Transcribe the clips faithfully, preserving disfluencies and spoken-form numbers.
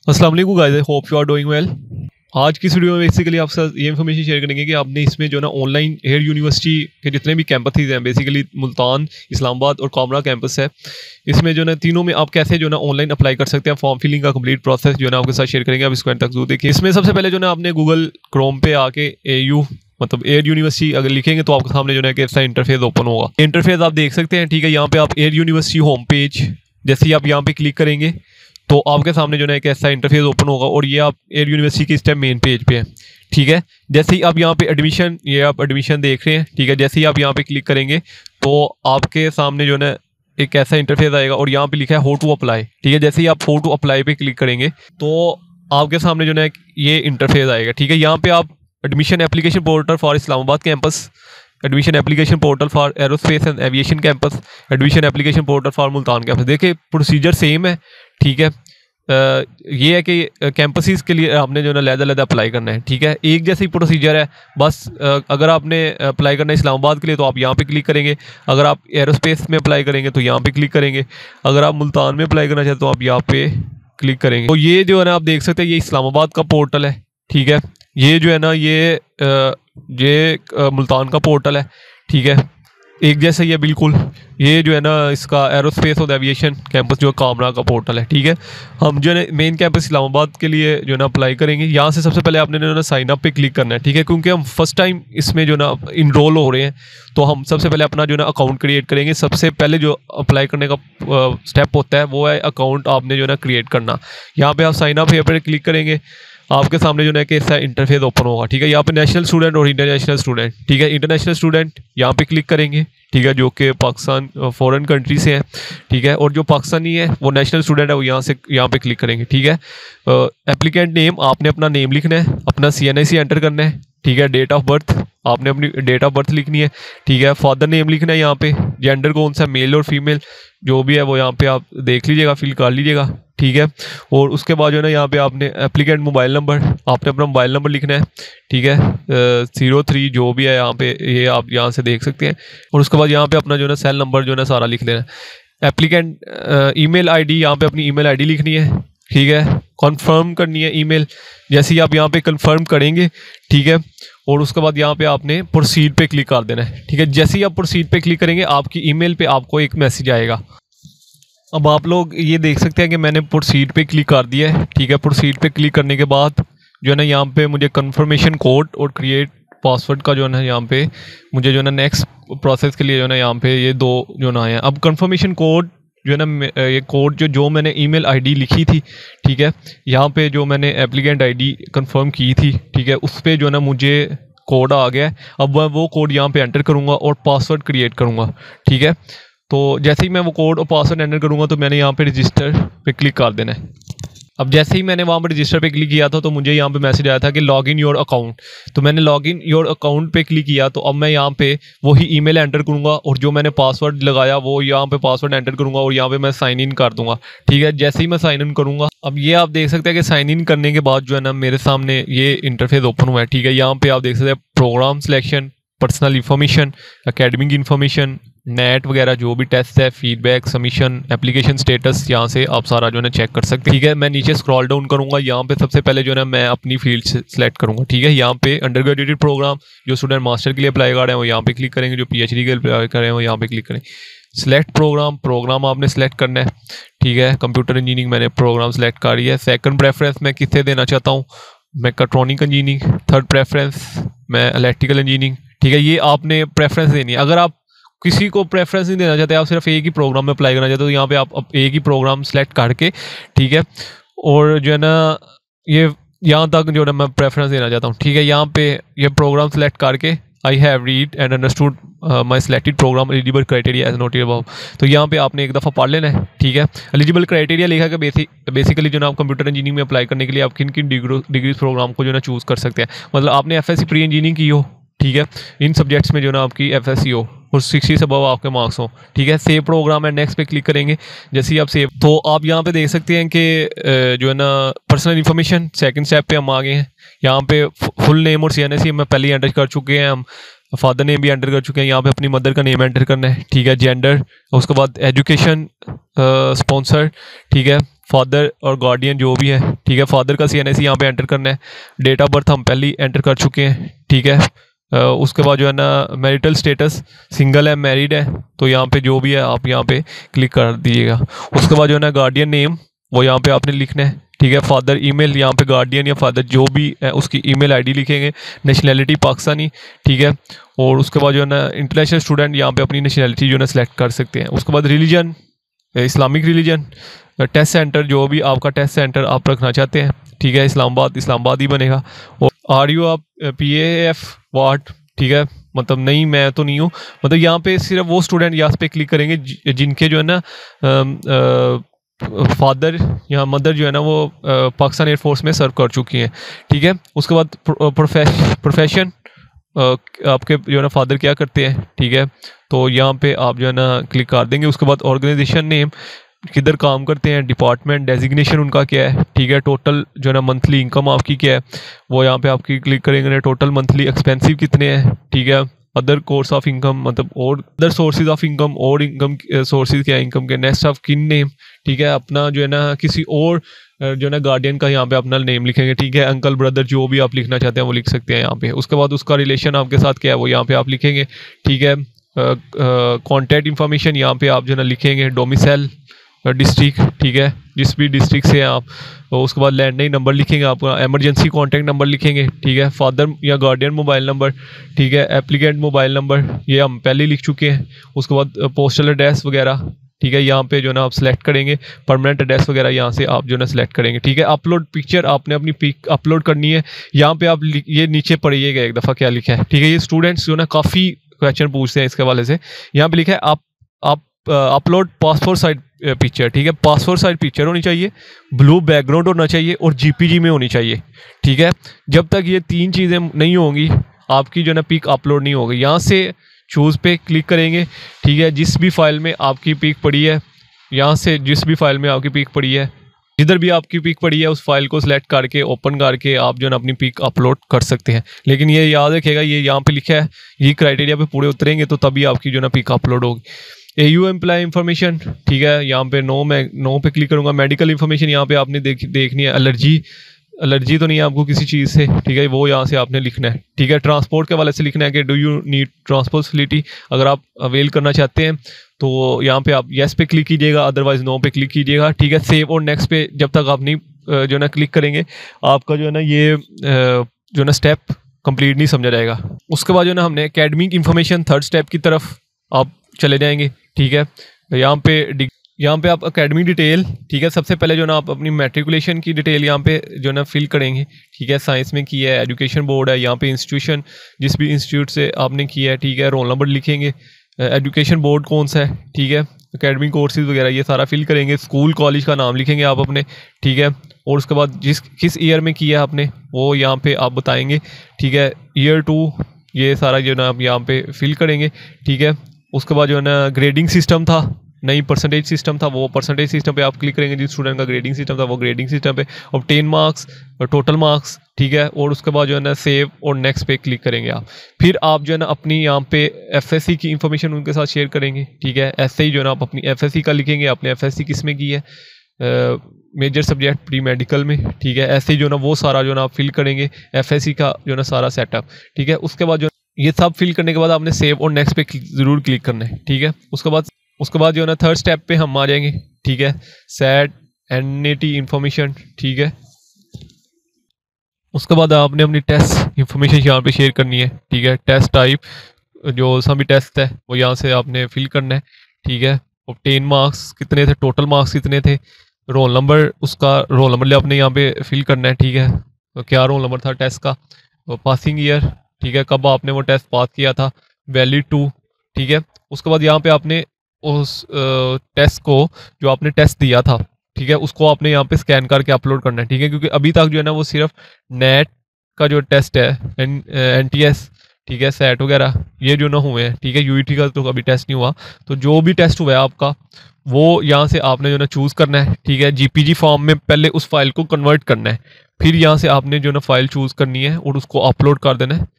अस्सलाम वालेकुम guys, I hope you are doing well. आज की इस वीडियो में बेसिकली आपके साथ ये इन्फॉर्मेशन शेयर करेंगे कि आपने इसमें जो ना ऑनलाइन एयर यूनिवर्सिटी के जितने भी कैंपसेस हैं, बेसिकली मुल्तान, इस्लामाबाद और कामरा कैंपस है, इसमें जो ना तीनों में आप कैसे जो ना ऑनलाइन अप्लाई कर सकते हैं। फॉर्म फिलिंग का कंप्लीट प्रोसेस जो ना आपके साथ शेयर करेंगे, आप इसको एंड तक जरूर देखिए। इसमें सबसे पहले जो ना आपने गूगल क्रोम पे आके ए यू मतलब एयर यूनिवर्सिटी अगर लिखेंगे तो आपके सामने जो है कैसा इंटरफेस ओपन होगा। इंटरफेस आप देख सकते हैं, ठीक है। यहाँ पे आप एयर यूनिवर्सिटी होम पेज जैसे ही आप यहाँ पे क्लिक करेंगे तो आपके सामने जो है एक ऐसा इंटरफेस ओपन होगा और ये आप एयर यूनिवर्सिटी के इस टाइम मेन पेज पे हैं, ठीक है। जैसे ही आप यहाँ पे एडमिशन, ये आप एडमिशन देख रहे हैं, ठीक है। जैसे ही आप यहाँ पे क्लिक करेंगे तो आपके सामने जो है एक ऐसा इंटरफेस आएगा और यहाँ पे लिखा है हाउ टू अप्लाई, ठीक है। जैसे ही आप हाउ टू अप्लाई पे क्लिक करेंगे तो आपके सामने जो है ये इंटरफेस आएगा, ठीक है। यहाँ पे आप admission application portal for Islamabad campus, admission application portal for aerospace and aviation campus, admission application portal for Multan campus. देखिए प्रोसीजर सेम है, ठीक है। आ, ये है कि कैंपसेस के लिए आपने जो है लहदा लहदा अप्लाई करना है, ठीक है। एक जैसी प्रोसीजर है बस। आ, अगर आपने अप्लाई करना है इस्लामाबाद के लिए तो आप यहाँ पे क्लिक करेंगे, अगर आप एरोस्पेस में अप्लाई करेंगे तो यहाँ पे क्लिक करेंगे, अगर आप मुल्तान में अप्लाई करना चाहते तो आप यहाँ पे क्लिक करेंगे। तो ये जो है ना आप देख सकते हैं ये इस्लामाबाद का पोर्टल है, ठीक है। ये जो है ना ये आ, ये मुल्तान का पोर्टल है, ठीक है। एक जैसा ही है बिल्कुल। ये जो है ना इसका एरोस्पेस और एविएशन कैंपस जो कामरा का पोर्टल है, ठीक है। हम जो है मेन कैंपस इस्लामाबाद के लिए जो है ना अप्लाई करेंगे। यहाँ से सबसे पहले आपने जो है साइन अप पे क्लिक करना है, ठीक है। क्योंकि हम फर्स्ट टाइम इसमें जो ना इनरोल हो रहे हैं तो हम सबसे पहले अपना जो है ना अकाउंट क्रिएट करेंगे। सबसे पहले जो अप्लाई करने का स्टेप होता है वो है अकाउंट आपने जो है ना क्रिएट करना। यहाँ पे आप साइन अप पे क्लिक करेंगे, आपके सामने जो है कि ऐसा इंटरफेस ओपन होगा, ठीक है। यहाँ पे नेशनल स्टूडेंट और इंटरनेशनल स्टूडेंट, ठीक है। इंटरनेशनल स्टूडेंट यहाँ पे क्लिक करेंगे, ठीक है, जो कि पाकिस्तान फॉरेन कंट्री से है, ठीक है। और जो पाकिस्तानी है वो नेशनल स्टूडेंट है वो यहाँ से यहाँ पे क्लिक करेंगे, ठीक है। एप्लीकेंट नेम, आपने अपना नेम लिखना है, अपना सी एन आई सी एंटर करना है, ठीक है। डेट ऑफ बर्थ, आपने अपनी डेट ऑफ बर्थ लिखनी है, ठीक है। फादर नेम लिखना है यहाँ पे, जेंडर कौन सा, मेल और फीमेल जो भी है वो यहाँ पे आप देख लीजिएगा, फिल कर लीजिएगा, ठीक है। और उसके बाद जो है ना यहाँ पे आपने एप्लीकेंट मोबाइल नंबर, आपने अपना मोबाइल नंबर लिखना है, ठीक है। जीरो थ्री जो भी है यहाँ पे ये आप यहाँ से देख सकते हैं। और उसके बाद यहाँ पे अपना जो है ना सेल नंबर जो है ना सारा लिख लेना है। एप्लीकेंट ईमेल आईडी, यहाँ पे अपनी ईमेल आईडी लिखनी है, ठीक है। कंफर्म करनी है ईमेल, जैसे ही आप यहाँ पे कंफर्म करेंगे, ठीक है। और उसके बाद यहाँ पे आपने प्रोसीड पे क्लिक कर देना है, ठीक है। जैसे ही आप प्रोसीड पे क्लिक करेंगे आपकी ईमेल पे आपको एक मैसेज आएगा। अब आप लोग ये देख सकते हैं कि मैंने प्रोसीड पे क्लिक कर दिया है, ठीक है। प्रोसीड पे क्लिक करने के बाद जो है ना यहाँ पे मुझे कंफर्मेशन कोड और क्रिएट पासवर्ड का जो है ना यहाँ पे मुझे जो है ना नेक्स्ट प्रोसेस के लिए जो है ना यहाँ पे ये दो जो ना आए। अब कंफर्मेशन कोड जो है ना ये कोड जो जो मैंने ईमेल आईडी लिखी थी, ठीक है, यहाँ पे जो मैंने एप्लीकेंट आईडी कंफर्म की थी, ठीक है, उस पर जो है ना मुझे कोड आ गया है। अब मैं वो कोड यहाँ पे एंटर करूँगा और पासवर्ड क्रिएट करूँगा, ठीक है। तो जैसे ही मैं वो कोड और पासवर्ड एंटर करूँगा तो मैंने यहाँ पे रजिस्टर पे क्लिक कर देना है। अब जैसे ही मैंने वहाँ पर रजिस्टर पे क्लिक किया था तो मुझे यहाँ पे मैसेज आया था कि लॉग इन योर अकाउंट। तो मैंने लॉग इन योर अकाउंट पे क्लिक किया तो अब मैं यहाँ पे वही ईमेल एंटर करूँगा और जो मैंने पासवर्ड लगाया वो यहाँ पे पासवर्ड एंटर करूँगा और यहाँ पे मैं साइन इन कर दूँगा, ठीक है। जैसे ही मैं साइन इन करूँगा, अब ये आप देख सकते हैं कि साइन इन करने के बाद जो है ना मेरे सामने ये इंटरफेस ओपन हुआ है, ठीक है। यहाँ पे आप देख सकते हैं programme selection, personal information, academic information, net वगैरह जो भी टेस्ट है, फीडबैक, सबमिशन, एप्लीकेशन स्टेटस, यहाँ से आप सारा जो है ना चेक कर सकते हैं, ठीक है। मैं नीचे स्क्रॉल डाउन करूँगा, यहाँ पे सबसे पहले जो है ना मैं अपनी फील्ड सेलेक्ट करूँगा, ठीक है। यहाँ पे अंडर ग्रेजुएट प्रोग्राम, जो स्टूडेंट मास्टर के लिए अप्लाई कर रहे हैं वो यहाँ पे क्लिक करेंगे, जो पीएचडी के लिए अप्लाई कर रहे हैं वो यहाँ पे क्लिक करेंगे। सिलेक्ट प्रोग्राम, प्रोग्राम आपने सेलेक्ट करना है, ठीक है। कंप्यूटर इंजीनियरिंग मैंने प्रोग्राम सेलेक्ट करी है। सेकंड प्रेफरेंस मैं किसे देना चाहता हूँ, मैकेट्रॉनिक इंजीनियरिंग। थर्ड प्रेफरेंस मैं इलेक्ट्रिकल इंजीनियरिंग, ठीक है। ये आपने प्रेफरेंस देनी है। अगर आप किसी को प्रेफरेंस नहीं देना चाहते, आप सिर्फ एक ही प्रोग्राम में अप्लाई करना चाहते हो तो यहाँ पे आप एक ही प्रोग्राम सेलेक्ट करके, ठीक है। और जो है ना ये यहाँ तक जो है ना मैं प्रेफरेंस देना चाहता हूँ, ठीक है। यहाँ पे ये प्रोग्राम सेलेक्ट करके I have read and understood my selected programme eligible criteria as noted above. तो यहाँ पे आपने एक दफ़ा पढ़ लेना है, ठीक है। एलिजिबल क्राइटेरिया लिखा है बेसिक बेसिकली जो ना आप कंप्यूटर इंजीनियरिंग में अप्लाई करने के लिए आप किन किन डिग्री डिग्री प्रोग्राम को जो ना चूज़ कर सकते हैं। मतलब आपने F S C pre engineering की हो, ठीक है, इन सब्जेक्ट्स में जो ना आपकी एफ एस सी हो और सिक्सटी से अबव आपके मार्क्स हो, ठीक है। सेव प्रोग्राम है, नेक्स्ट पे क्लिक करेंगे। जैसे ही आप सेव, तो आप यहाँ पे देख सकते हैं कि जो है ना पर्सनल इन्फॉर्मेशन सेकंड स्टेप पे हम आ गए हैं। यहाँ पे फुल नेम और सी एन एस सी मैं पहले ही एंटर कर चुके हैं, हम फादर नेम भी एंटर कर चुके हैं। यहाँ पे अपनी मदर का नेम एंटर करना है, ठीक है। जेंडर, उसके बाद एजुकेशन स्पॉन्सर, ठीक है। फादर और गार्डियन जो भी है, ठीक है। फादर का सी एन आई सी यहाँ पे एंटर करना है। डेट ऑफ बर्थ हम पहले ही एंटर कर चुके हैं, ठीक है। uh, उसके बाद जो है ना मैरिटल स्टेटस, सिंगल है, मैरिड है, तो यहाँ पे जो भी है आप यहाँ पे क्लिक कर दीजिएगा। उसके बाद जो है ना गार्डियन नेम वो यहाँ पे आपने लिखना है, ठीक है। फादर ईमेल, यहाँ पे गार्डियन या फादर जो भी है उसकी ईमेल आईडी लिखेंगे। नेशनैलिटी पाकिस्तानी, ठीक है। और उसके बाद जो है ना इंटरनेशनल स्टूडेंट यहाँ पे अपनी नेशनैलिटी जो है ना सेलेक्ट कर सकते हैं। उसके बाद religion, Islamic religion. Test centre जो भी आपका टेस्ट सेंटर आप रखना चाहते हैं, ठीक है, इस्लामाबाद इस्लामाबाद ही बनेगा। और आर यू आप पी ए एफ वाट, ठीक है, मतलब नहीं मैं तो नहीं हूँ, मतलब यहाँ पे सिर्फ वो स्टूडेंट यहाँ पे क्लिक करेंगे जिनके जो है ना फादर या मदर जो है ना वो पाकिस्तान एयरफोर्स में सर्व कर चुकी हैं, ठीक है। उसके बाद प्रोफेशन, आपके जो है ना फादर क्या करते हैं, ठीक है, तो यहाँ पे आप जो है ना क्लिक कर देंगे। उसके बाद ऑर्गेनाइजेशन नेम, किधर काम करते हैं, डिपार्टमेंट, डेजिग्नेशन उनका क्या है, ठीक है। टोटल जो है ना मंथली इनकम आपकी क्या है वो यहाँ पे आपकी क्लिक करेंगे। टोटल मंथली एक्सपेंसिव कितने हैं, ठीक है। अदर कोर्स ऑफ इनकम, मतलब और अदर सोर्सेज ऑफ इनकम, और इनकम सोर्सेज क्या है इनकम के। नेक्स्ट ऑफ किन नेम, ठीक है, अपना जो है ना किसी और जो है ना गार्डियन का यहाँ पे अपना नेम लिखेंगे, ठीक है। अंकल, ब्रदर जो भी आप लिखना चाहते हैं वो लिख सकते हैं यहाँ पे। उसके बाद उसका रिलेशन आपके साथ क्या है वो यहाँ पे आप लिखेंगे, ठीक है। कॉन्टैक्ट इन्फॉर्मेशन यहाँ पे आप जो है ना लिखेंगे। डोमिसाइल डिस्ट्रिक्ट, ठीक है, जिस भी डिस्ट्रिक्ट से आप। तो उसके बाद लैंडलाइन नंबर लिखेंगे, आपका एमरजेंसी कॉन्टैक्ट नंबर लिखेंगे, ठीक है। फादर या गार्डियन मोबाइल नंबर, ठीक है। एप्लीकेंट मोबाइल नंबर ये हम पहले लिख चुके हैं। उसके बाद पोस्टल एड्रेस वगैरह, ठीक है, यहाँ पे जो ना आप सेलेक्ट करेंगे। परमानेंट एड्रेस वगैरह यहाँ से आप जो ना सेलेक्ट करेंगे, ठीक है। अपलोड पिक्चर, आपने अपनी पिक अपलोड करनी है। यहाँ पे आप ये नीचे पढ़िएगा एक दफ़ा क्या लिखा है, ठीक है। ये स्टूडेंट्स जो ना काफ़ी क्वेश्चन पूछते हैं इसके हवाले से। यहाँ पे लिखा है आप आप अपलोड पासपोर्ट साइज पिक्चर, ठीक है। पासपोर्ट साइज पिक्चर होनी चाहिए, ब्लू बैकग्राउंड होना चाहिए और जीपीजी में होनी चाहिए, ठीक है। जब तक ये तीन चीज़ें नहीं होंगी आपकी जो ना पिक अपलोड नहीं होगी। यहाँ से चूज़ पे क्लिक करेंगे, ठीक है। जिस भी फाइल में आपकी पिक पड़ी है, यहाँ से जिस भी फाइल में आपकी पिक पड़ी है, जिधर भी आपकी पिक पड़ी है उस फाइल को सिलेक्ट करके ओपन करके आप जो है ना अपनी पिक अपलोड कर सकते हैं। लेकिन ये याद रखिएगा, ये यहाँ पे लिखा है, ये क्राइटेरिया पे पूरे उतरेंगे तो तभी आपकी जो ना पिक अपलोड होगी। ए यू एम्प्लॉय इन्फॉर्मेशन, ठीक है, यहाँ पे नो मैं नो पे क्लिक करूँगा। मेडिकल इन्फॉर्मेशन यहाँ पे आपने देख देखनी है। एलर्जी एलर्जी तो नहीं है आपको किसी चीज़ से, ठीक है, वो यहाँ से आपने लिखना है, ठीक है। ट्रांसपोर्ट के वाले से लिखना है कि do you need transport facility, अगर आप अवेल करना चाहते हैं तो यहाँ पे आप येस पे क्लिक कीजिएगा, अदरवाइज नो पे क्लिक कीजिएगा, ठीक है। सेव और नेक्स्ट पे जब तक आप नहीं जो है ना क्लिक करेंगे आपका जो है ना ये जो है ना स्टेप कंप्लीट नहीं समझा जाएगा। उसके बाद जो है ना हमने एकेडमिक इन्फॉर्मेशन थर्ड स्टेप की तरफ आप चले जाएंगे, ठीक है। यहाँ पे यहाँ पे आप एकेडमी डिटेल, ठीक है, सबसे पहले जो ना आप अपनी मैट्रिकुलेशन की डिटेल यहाँ पे जो ना फिल करेंगे, ठीक है। साइंस में की है, एजुकेशन बोर्ड है, यहाँ पे इंस्टीट्यूशन जिस भी इंस्टीट्यूट से आपने किया है, ठीक है। रोल नंबर लिखेंगे, एजुकेशन बोर्ड कौन सा है, ठीक है। एकेडमिक कोर्सेज वगैरह ये सारा फिल करेंगे। स्कूल कॉलेज का नाम लिखेंगे आप अपने, ठीक है। और उसके बाद जिस किस ईयर में किया है आपने वो यहाँ पे आप बताएंगे, ठीक है। ईयर टू ये सारा जो ना आप यहाँ पे फिल करेंगे, ठीक है। उसके बाद जो है ना ग्रेडिंग सिस्टम था, नहीं परसेंटेज सिस्टम था, वो परसेंटेज सिस्टम पे आप क्लिक करेंगे। जिस स्टूडेंट का ग्रेडिंग सिस्टम था वो ग्रेडिंग सिस्टम पे, और टेन मार्क्स टोटल मार्क्स, ठीक है। और उसके बाद जो है ना सेव और नेक्स्ट पे क्लिक करेंगे आप। फिर आप जो है ना अपनी यहाँ पे एफएससी की इंफॉर्मेशन उनके साथ शेयर करेंगे, ठीक है। ऐसे ही जो है ना आप अपनी एफएससी का लिखेंगे, आपने एफएससी किस में की है, मेजर सब्जेक्ट प्री मेडिकल में, ठीक है। ऐसे ही जो ना वो सारा जो ना आप फिल करेंगे एफएससी का जो ना सारा सेटअप, ठीक है। उसके बाद जो ये सब फिल करने के बाद आपने सेव और नेक्स्ट पे ज़रूर क्लिक करना है, ठीक है। उसके बाद उसके बाद जो है ना थर्ड स्टेप पे हम आ जाएंगे, ठीक है। सेट एनएटी इंफॉर्मेशन, ठीक है। उसके बाद आपने अपनी टेस्ट इंफॉर्मेशन यहाँ पे शेयर करनी है, ठीक है। टेस्ट टाइप जो सभी टेस्ट है वो यहाँ से आपने फिल करना है, ठीक है। और टेन मार्क्स कितने थे, टोटल मार्क्स कितने थे, रोल नंबर, उसका रोल नंबर आपने यहाँ पे फिल करना है, ठीक है। तो क्या रोल नंबर था टेस्ट का, तो पासिंग ईयर, ठीक है, कब आपने वो टेस्ट पास किया था, वैलिड टू, ठीक है। उसके बाद यहाँ पे आपने उस टेस्ट को जो आपने टेस्ट दिया था, ठीक है, उसको आपने यहाँ पे स्कैन करके अपलोड करना है, ठीक है। क्योंकि अभी तक जो है ना वो सिर्फ नेट का जो टेस्ट है, एन एन टी एस, ठीक है, सेट वगैरह ये जो ना हुए हैं, ठीक है। यूईटी का तो कभी टेस्ट नहीं हुआ, तो जो भी टेस्ट हुआ है आपका वो यहाँ से आपने जो ना चूज़ करना है, ठीक है। जीपीजी फॉर्म में पहले उस फाइल को कन्वर्ट करना है, फिर यहाँ से आपने जो ना फाइल चूज़ करनी है और उसको अपलोड कर देना है।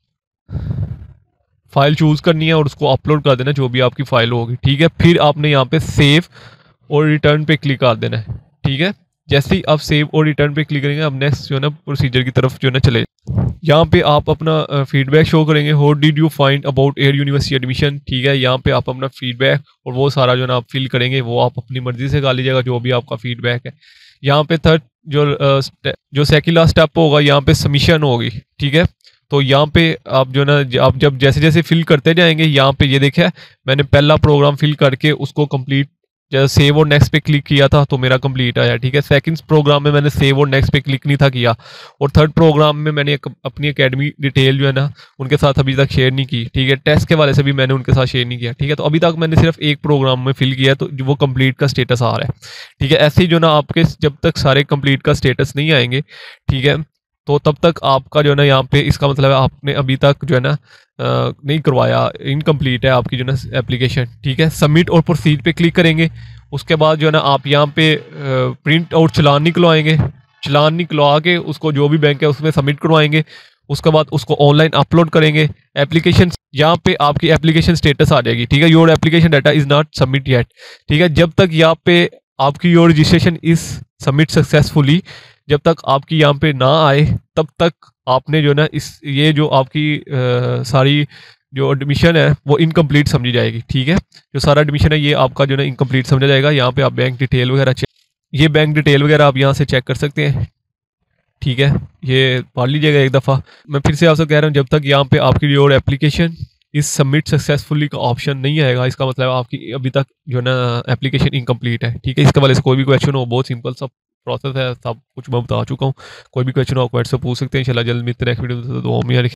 फाइल चूज़ करनी है और उसको अपलोड कर देना जो भी आपकी फ़ाइल होगी, ठीक है। फिर आपने यहाँ पे सेव और रिटर्न पे क्लिक कर देना है, ठीक ठीक है। जैसे ही आप सेव और रिटर्न पे क्लिक करेंगे, अब नेक्स्ट जो है ना प्रोसीजर की तरफ जो है ना चले। यहाँ पे आप अपना फीडबैक शो करेंगे, how did you find about Air University admission, ठीक है। यहाँ पे आप अपना फीडबैक और वो सारा जो है ना आप फिल करेंगे, वो आप अपनी मर्जी से कर लीजिएगा जो भी आपका फीडबैक है। यहाँ पे थर्ड जो अ, स्टे- जो सेकंड लास्ट स्टेप होगा, यहाँ पे सबमिशन होगी, ठीक है। तो यहाँ पे आप जो ना ज- आप जब जैसे जैसे फिल करते जाएंगे, यहाँ पे ये देखा मैंने पहला प्रोग्राम फिल करके उसको कंप्लीट, जैसे सेव और नेक्स्ट पे क्लिक किया था तो मेरा कंप्लीट आया, ठीक है। सेकंड प्रोग्राम में मैंने सेव और नेक्स्ट पे क्लिक नहीं था किया, और थर्ड प्रोग्राम में मैंने एक, अपनी एकेडमी डिटेल जो है ना उनके साथ अभी तक शेयर नहीं की, ठीक है। टेस्ट के वाले से भी मैंने उनके साथ शेयर नहीं किया, ठीक है। तो अभी तक मैंने सिर्फ एक प्रोग्राम में फिल किया, तो जो वो कंप्लीट का स्टेटस आ रहा है, ठीक है। ऐसे ही जो ना आपके जब तक सारे कंप्लीट का स्टेटस नहीं आएंगे, ठीक है, तो तब तक आपका जो है ना यहाँ पे इसका मतलब है आपने अभी तक जो है ना अ, नहीं करवाया, इनकम्प्लीट है आपकी जो है ना एप्लीकेशन, ठीक है। सबमिट और प्रोसीड पे क्लिक करेंगे। उसके बाद जो है ना आप यहाँ पे प्रिंट आउट चलान निकलवाएंगे, चलान निकलवा के उसको जो भी बैंक है उसमें सबमिट करवाएंगे। उसके बाद उसको ऑनलाइन अपलोड करेंगे। एप्लीकेशन यहाँ पे आपकी एप्लीकेशन स्टेटस आ जाएगी, ठीक है। Your application data is not submit yet, ठीक है। जब तक यहाँ पे आपकी your registration is submit successfully, जब तक आपकी यहाँ पे ना आए तब तक आपने जो है ना इस ये जो आपकी अ, सारी जो एडमिशन है वो इनकम्प्लीट समझी जाएगी, ठीक है। जो सारा एडमिशन है ये आपका जो है ना इनकम्प्लीट समझा जाएगा। यहाँ पे आप बैंक डिटेल वगैरह चेक, ये बैंक डिटेल वगैरह आप यहाँ से चेक कर सकते हैं, ठीक है। ये पढ़ लीजिएगा एक दफ़ा। मैं फिर से आपसे कह रहा हूँ, जब तक यहाँ पे आपकी your application is submit successfully का ऑप्शन नहीं आएगा, इसका मतलब आपकी अभी तक जो है ना एप्लीकेशन इनकम्प्लीट है, ठीक है। इसके वाले से कोई भी क्वेश्चन हो, बहुत सिंपल सा प्रोसेस है, सब कुछ मैं बता चुका हूँ। कोई भी क्वेश्चन हो आप व्हाट्सएप पूछ सकते हैं। इंशाल्लाह जल्द मिलते हैं नेक्स्ट वीडियो में। तो दुआ में यार।